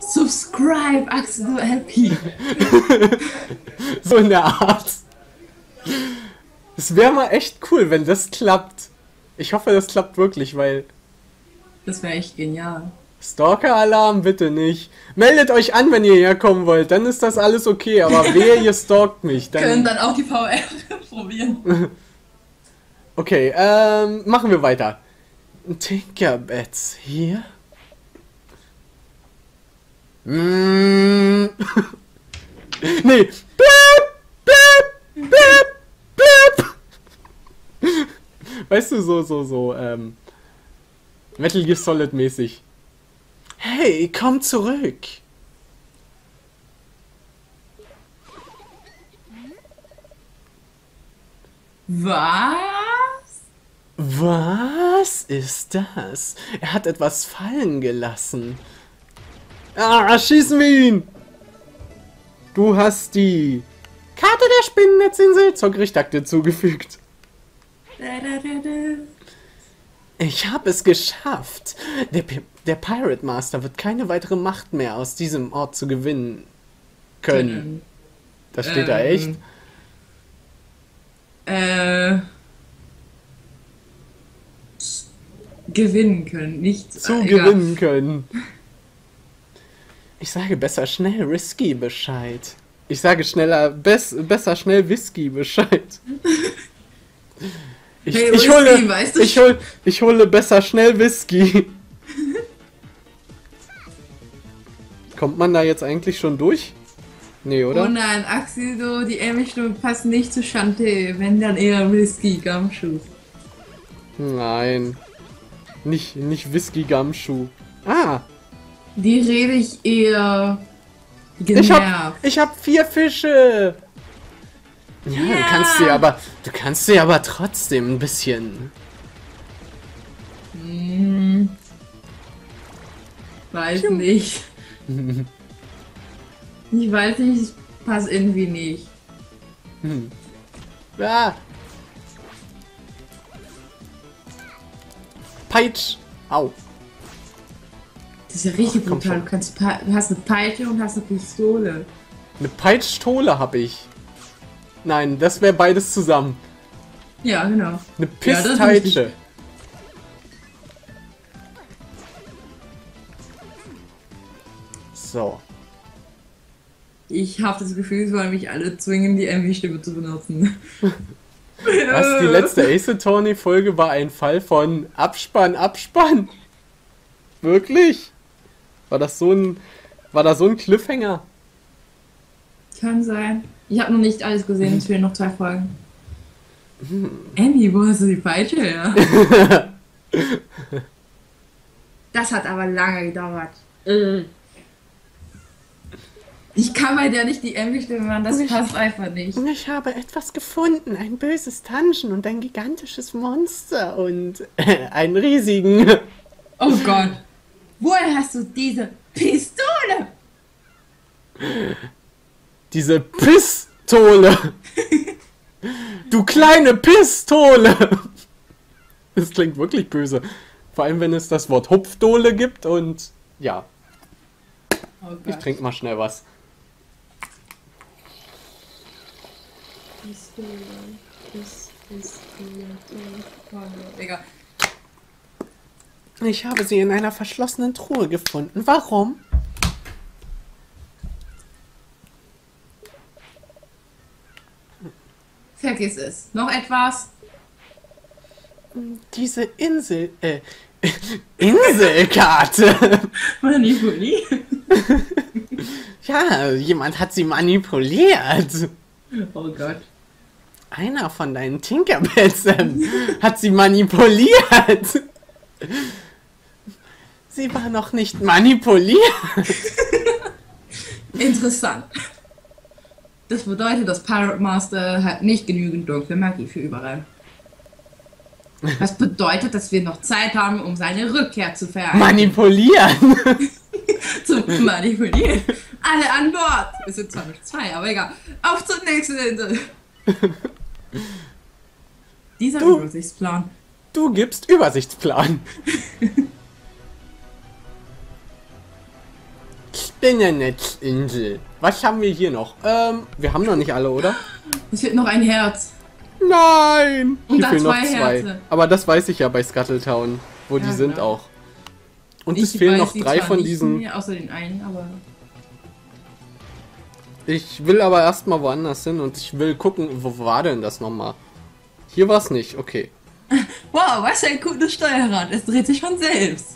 Subscribe, Axel, du happy. So in der Art. Es wäre mal echt cool, wenn das klappt. Ich hoffe, das klappt wirklich, weil... Das wäre echt genial. Stalker-Alarm bitte nicht. Meldet euch an, wenn ihr herkommen wollt, dann ist das alles okay. Aber wehe, ihr stalkt mich. Dann... Können dann auch die VR probieren. Okay, machen wir weiter. Tinkerbeds hier. Nee. Blip, blip, blip, blip. Weißt du, so, Metal Gear Solid mäßig. Hey, komm zurück. Was? Was ist das? Er hat etwas fallen gelassen. Ah, schießen wir ihn! Du hast die Karte der Spinnennetzinsel zur Gerichtakte zugefügt. Ich habe es geschafft. Der Pirate Master wird keine weitere Macht mehr aus diesem Ort zu gewinnen können. Das steht da echt? Gewinnen können, nicht Gewinnen können. Ich sage besser schnell Risky Bescheid. Ich sage schneller, besser schnell Whisky Bescheid. Ich hole besser schnell Whisky. Kommt man da jetzt eigentlich schon durch? Nee, oder? Oh nein, Axel, so, die Amy-Stimme passt nicht zu Shantae, wenn dann eher Risky Gumshoe. Nein. Nicht Whisky Gumshoe. Ah! Die rede ich eher genervt. Ich hab 4 Fische! Ja, yeah. Du kannst sie aber trotzdem ein bisschen. Weiß nicht. Ich weiß nicht, es passt irgendwie nicht. Ah. Peitsch! Au! Das ist ja richtig brutal. Du hast eine Peitsche und hast eine Pistole. Eine Peitschstole habe ich. Nein, das wäre beides zusammen. Ja, genau. Eine Pistpeitsche. So. Ich habe das Gefühl, es wollen mich alle zwingen, die MV-Stimme zu benutzen. Was? Die letzte Ace Attorney Folge war ein Fall von Abspann. Wirklich? War da so ein Cliffhanger? Kann sein. Ich habe noch nicht alles gesehen, es fehlen noch 2 Folgen. Andy, wo hast du die Peitsche her? Das hat aber lange gedauert. Ich kann bei der nicht die MV-Stimme machen, das passt einfach nicht. Ich habe etwas gefunden, ein böses Dungeon und ein gigantisches Monster und einen riesigen... Oh Gott. Woher hast du diese Pistole? Diese Pistole! Du kleine Pistole! Das klingt wirklich böse. Vor allem, wenn es das Wort Hupfdohle gibt und... Ja. Oh ich trinke mal schnell was. Egal. Ich habe sie in einer verschlossenen Truhe gefunden. Warum? Vergiss es. Noch etwas? Diese Inselkarte. Manipuliert. Ja, jemand hat sie manipuliert. Oh Gott. Einer von deinen Tinkerbeds hat sie manipuliert. Sie war noch nicht manipuliert. Interessant. Das bedeutet, dass Pirate Master hat nicht genügend dunkle Magie für überall. Das bedeutet, dass wir noch Zeit haben, um seine Rückkehr zu vereinen. Manipulieren! Zu manipulieren. Alle an Bord! Es sind zwar nur 2, aber egal. Auf zur nächsten Insel! Dieser Übersichtsplan. Du gibst Übersichtsplan. Spinnennetzinsel. Was haben wir hier noch? Wir haben noch nicht alle, oder? Es fehlt noch ein Herz. Nein! Und Hier da fehlen noch zwei zwei. Herze. Aber das weiß ich ja bei Scuttletown, wo Ja, die sind genau. auch. Und Ich es fehlen weiß noch die 3 zwar von nicht diesen. mehr, außer den einen, aber... Ich will aber erstmal woanders hin und ich will gucken, wo war denn das nochmal? Hier war es nicht, okay. Wow, was ein cooles Steuerrad. Es dreht sich von selbst.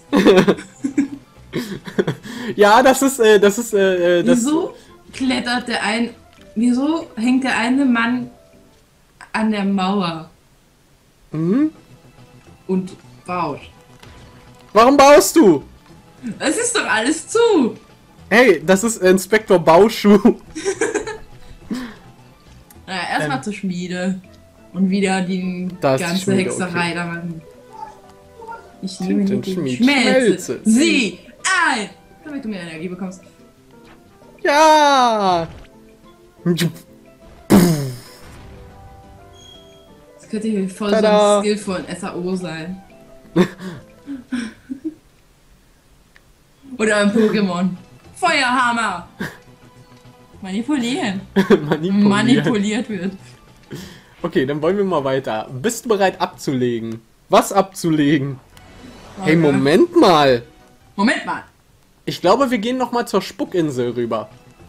Ja, das ist. Wieso klettert der ein... Wieso hängt der eine Mann an der Mauer Mhm. und baut? Warum baust du? Es ist doch alles zu. Hey, das ist Inspektor Bauschuh. Naja, erstmal zur Schmiede. Und wieder die Da ist die ganze Schmiede, Hexerei okay. da machen. Ich nehme Tintin, die Schmied, Schmelze. Schmelze. Sie ein! Damit du mehr Energie bekommst. Ja! Das könnte hier voll Tada. so ein Skill von SAO sein. Oder ein Pokémon. Feuerhammer! Manipulieren. Manipuliert wird. Okay, dann wollen wir mal weiter. Bist du bereit abzulegen? Was abzulegen? Hey, Moment mal. Moment mal. Ich glaube, wir gehen noch mal zur Spuckinsel rüber.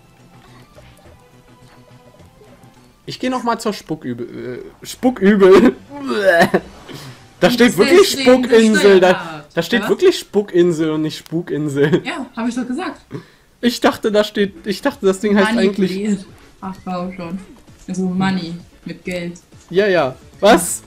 Ich gehe noch mal zur Spuckübel. Spuckübel. Da steht wirklich Deswegen das Spuckinsel. Da Steuerrad. steht Was? wirklich Spuckinsel und nicht Spukinsel. Ja, habe ich doch gesagt. Ich dachte, das Ding heißt eigentlich... Manipuliert. Ach, wow, schon. Also Money mit Geld. Ja, ja. Was?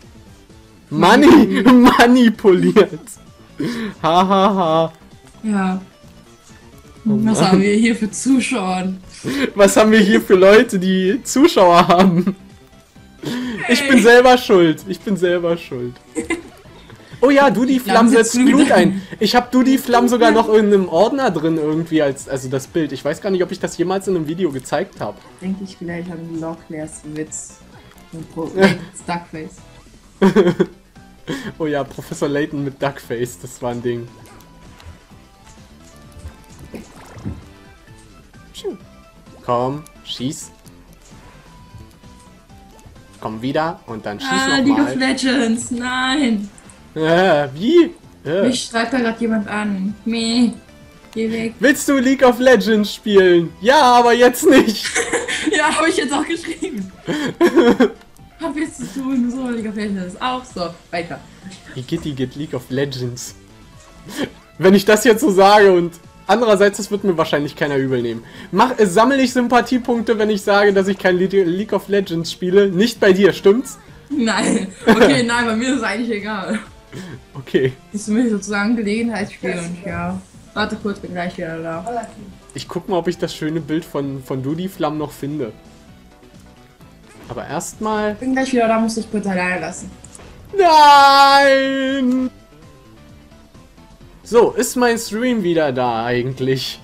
Manipuliert. Hahaha. Ja. Oh Was Mann. haben wir hier für Zuschauer? Was haben wir hier für Leute, die Zuschauer haben? Ich bin Hey. selber schuld. Ich bin selber schuld. Oh ja, du die Flamm setzt setzt Glut Glut ein. Ich habe du die Flamm sogar noch in einem Ordner drin irgendwie also das Bild. Ich weiß gar nicht, ob ich das jemals in einem Video gezeigt habe. Denke ich vielleicht an Locklairs Witz. Und Duckface. Oh ja, Professor Layton mit Duckface, das war ein Ding. Komm, schieß. Komm wieder und dann schieß League of nochmal. Legends, nein! Wie? Mich schreibt da gerade jemand an. Meh, geh weg. Willst du League of Legends spielen? Ja, aber jetzt nicht. Ja, habe ich jetzt auch geschrieben. Hab jetzt zu tun, so, League of Legends ist auch so. Weiter. Igitt League of Legends. Wenn ich das jetzt so sage und andererseits, das wird mir wahrscheinlich keiner übel nehmen. Sammle ich Sympathiepunkte, wenn ich sage, dass ich kein League of Legends spiele? Nicht bei dir, stimmt's? Nein. Okay, nein, bei mir ist es eigentlich egal. Okay. Das ist für mich sozusagen Gelegenheitsspiel und ja. Warte kurz, bin gleich wieder da. Ich guck mal, ob ich das schöne Bild von Dudi Flamm noch finde. Aber erstmal... Bin gleich wieder da, muss ich kurz alleine lassen. Nein! So, ist mein Stream wieder da eigentlich?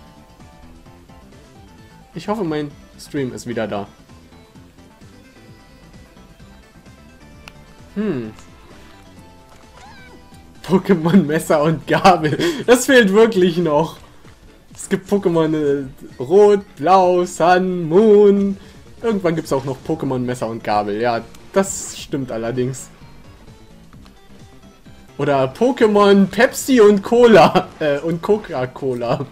Ich hoffe, mein Stream ist wieder da. Pokémon Messer und Gabel. Das fehlt wirklich noch. Es gibt Pokémon Rot, Blau, Sun, Moon. Irgendwann gibt es auch noch Pokémon Messer und Gabel. Ja, das stimmt allerdings. Oder Pokémon Pepsi und Cola. Und Coca-Cola.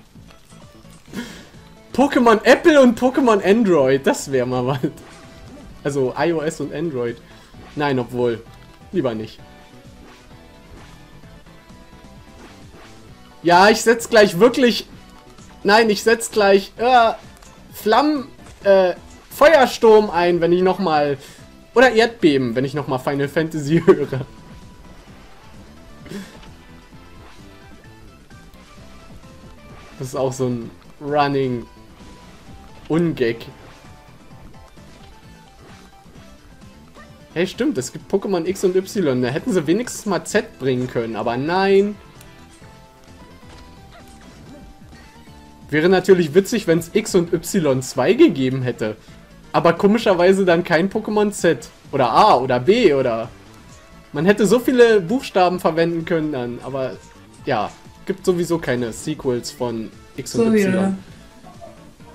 Pokémon Apple und Pokémon Android. Das wäre mal was. Also iOS und Android. Nein, obwohl. Lieber nicht. Ja, ich setz gleich wirklich... Nein, ich setz gleich Feuersturm ein, wenn ich nochmal... Oder Erdbeben, wenn ich nochmal Final Fantasy höre. Das ist auch so ein Running Ungag. Hey, stimmt, es gibt Pokémon X und Y. Da hätten sie wenigstens mal Z bringen können, aber nein. Wäre natürlich witzig, wenn es X und Y2 gegeben hätte. Aber komischerweise dann kein Pokémon Z. Oder A oder B oder... Man hätte so viele Buchstaben verwenden können dann. Aber ja, gibt sowieso keine Sequels von X und So Y. wieder.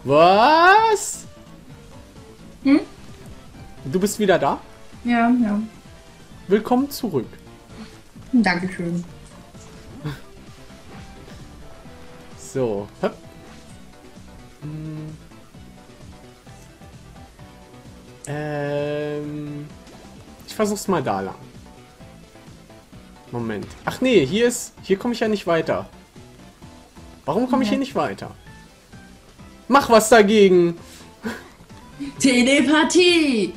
Was? Hm? Du bist wieder da? Ja, ja. Willkommen zurück. Dankeschön. So. Hopp. Ich versuch's mal da lang. Moment. Ach nee, hier komme ich ja nicht weiter. Warum komme ich hier nicht weiter? Mach was dagegen! Telepathie!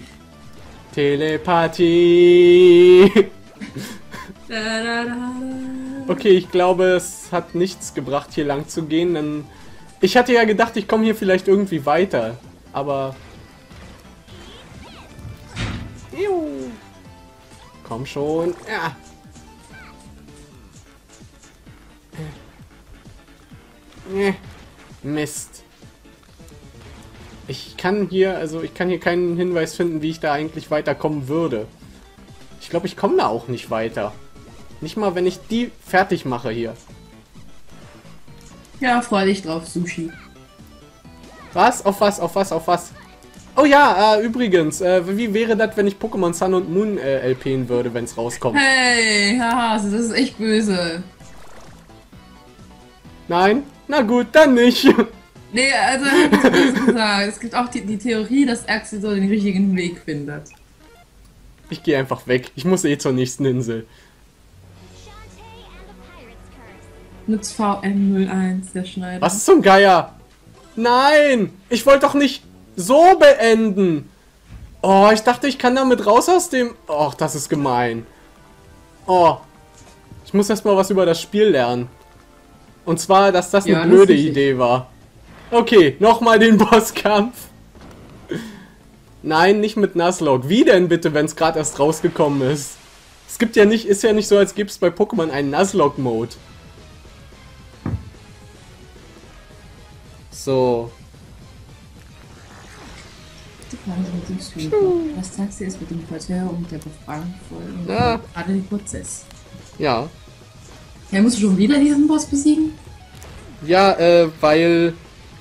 Telepathie! Da, da, da. Okay, ich glaube, es hat nichts gebracht, hier lang zu gehen, denn ich hatte ja gedacht, ich komme hier vielleicht irgendwie weiter, aber... Juhu. Komm schon. Ja. Mist. Ich kann hier keinen Hinweis finden, wie ich da eigentlich weiterkommen würde. Ich glaube, ich komme da auch nicht weiter. Nicht mal, wenn ich die fertig mache hier. Ja, freu dich drauf, Sushi. Was? Auf was? Auf was? Auf was? Oh ja, übrigens, wie wäre das, wenn ich Pokémon Sun und Moon LPen würde, wenn es rauskommt? Hey, haha, das ist echt böse. Nein? Na gut, dann nicht. Nee, also, das ist böse gesagt. Es gibt auch die Theorie, dass Axel so den richtigen Weg findet. Ich gehe einfach weg. Ich muss eh zur nächsten Insel. Nutz VM01, der Schneider. Was zum Geier? Nein! Ich wollte doch nicht so beenden. Oh, ich dachte, ich kann damit raus aus dem... Och, das ist gemein. Oh. Ich muss erstmal was über das Spiel lernen. Und zwar, dass das eine blöde Idee war. Okay, nochmal den Bosskampf. Nein, nicht mit Nuzlocke. Wie denn bitte, wenn es gerade erst rausgekommen ist? Es gibt ja nicht, ist ja nicht so, als gäbe es bei Pokémon einen Nuzlocke-Mode. So. Was sagst du jetzt mit dem Porteur und der Befragung folgen? Ja. Gerade den Prozess. Ja. Ja, musst du schon wieder diesen Boss besiegen? Ja, weil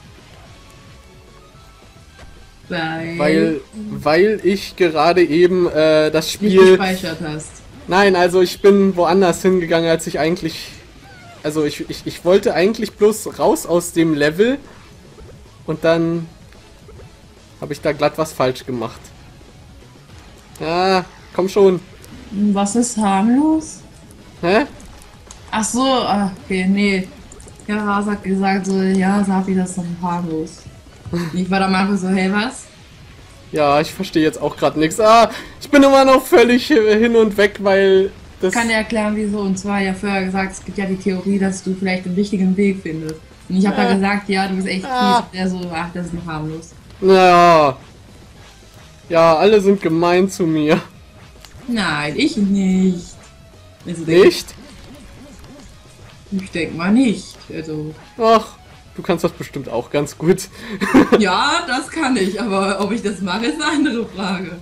ich gerade eben das Spiel nicht gespeichert hast. Nein, also ich bin woanders hingegangen, als ich eigentlich... Also ich wollte eigentlich bloß raus aus dem Level und dann habe ich da glatt was falsch gemacht. Ja, komm schon. Was ist harmlos? Hä? Ach so, okay, nee. Ja, Rasa hat gesagt so, ja, Safi, das ist doch harmlos. Ich war da mal so, hey, was? Ja, ich verstehe jetzt auch gerade nichts. Ah, ich bin immer noch völlig hin und weg, weil das... Ich kann dir erklären, wieso. Und zwar, ja, vorher gesagt, es gibt ja die Theorie, dass du vielleicht den richtigen Weg findest. Und ich habe da gesagt, ja, du bist echt fies. Und der so, ach, das ist noch harmlos. Naja. Ja, alle sind gemein zu mir. Nein, ich nicht. Also, Nicht? Ich denke mal nicht. Also. Ach, du kannst das bestimmt auch ganz gut. Ja, das kann ich, aber ob ich das mache, ist eine andere Frage.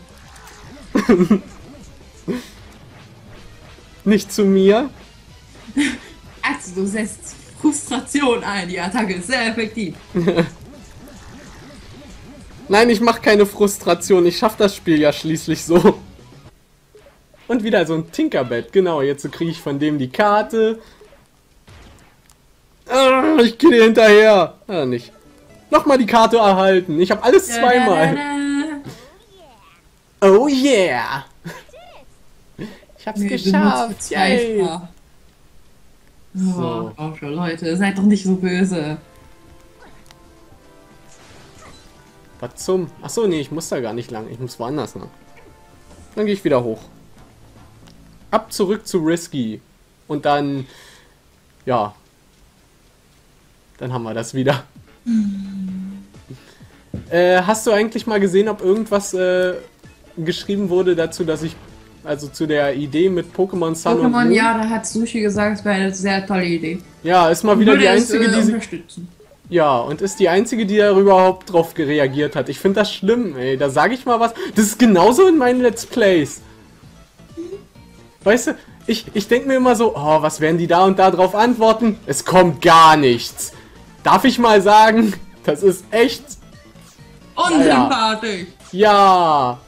Nicht zu mir? Also, du setzt Frustration ein. Die Attacke ist sehr effektiv. Nein, ich mache keine Frustration. Ich schaffe das Spiel ja schließlich so. Und wieder so ein Tinkerbell. Genau, jetzt kriege ich von dem die Karte. Ah, ich gehe dir hinterher. Ah, nicht. Nochmal die Karte erhalten. Ich habe alles zweimal. Oh yeah. Ich hab's geschafft. Yay. So. Oh, schon, Leute, seid doch nicht so böse. Was zum... Achso, nee, ich muss da gar nicht lang. Ich muss woanders lang. Dann gehe ich wieder hoch. Ab zurück zu Risky. Und dann... Ja. Dann haben wir das wieder. Hast du eigentlich mal gesehen, ob irgendwas geschrieben wurde dazu, dass ich... Also zu der Idee mit Pokémon Sun und Moon? Ja, da hat Sushi gesagt, es wäre eine sehr tolle Idee. Ja, ist mal wieder die einzige, die... unterstützen. Ja, und ist die einzige, die da überhaupt drauf reagiert hat. Ich finde das schlimm, ey. Da sage ich mal was. Das ist genauso in meinen Let's Plays. Weißt du, ich denke mir immer so, oh, was werden die da und da drauf antworten? Es kommt gar nichts. Darf ich mal sagen, Das ist echt... Unsympathisch. Ja.